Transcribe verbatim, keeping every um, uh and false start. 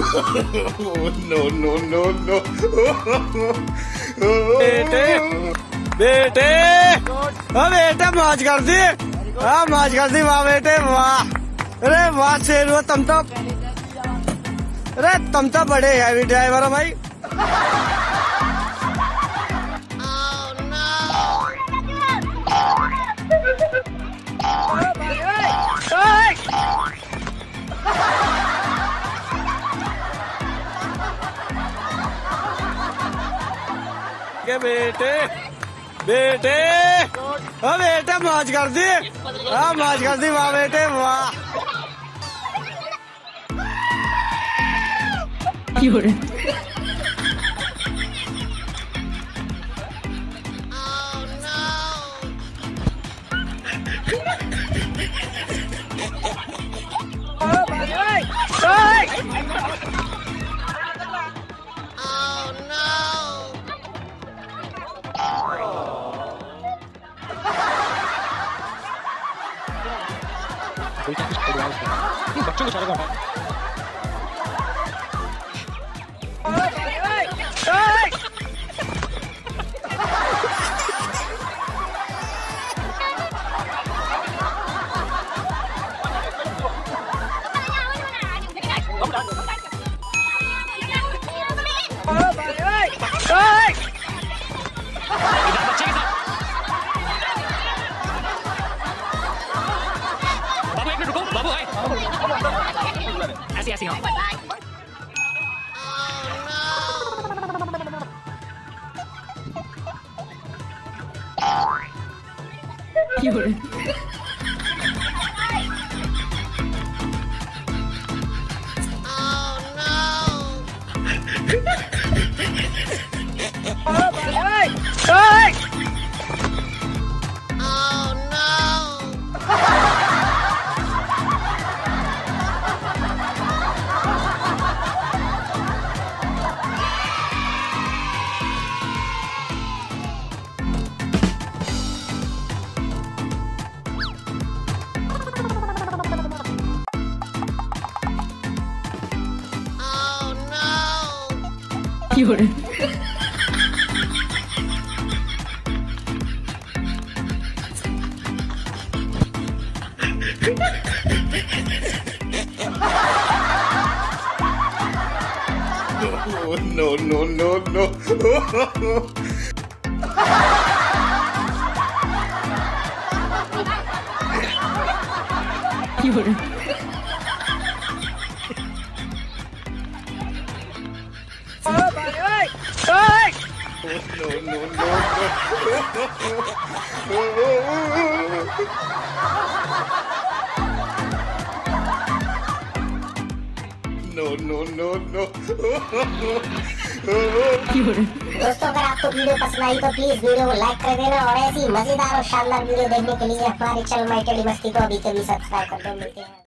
No no no no. बेटे बेटे हाँ बेटे मौज कर दी। हाँ मौज कर दी वाह बेटे वाह। अरे वाह शेर हो तुम तो। अरे तुम तो बड़े हैवी ड्राइवर हो भाई। के बेटे बेटे हाँ बेटे मौज कर दी। हाँ मौज कर दी वाह बेटे वाह। बच्चों को सारे बाबू है ऐसी ऐसी हाँ। No no no no. No no no no. दोस्तों अगर आपको वीडियो पसंद आई तो प्लीज वीडियो को लाइक कर देना और ऐसी मजेदार और शानदार वीडियो देखने के लिए हमारे चैनल माई टेली मस्ती को अभी कभी सब्सक्राइब कर दो। मिलते हैं।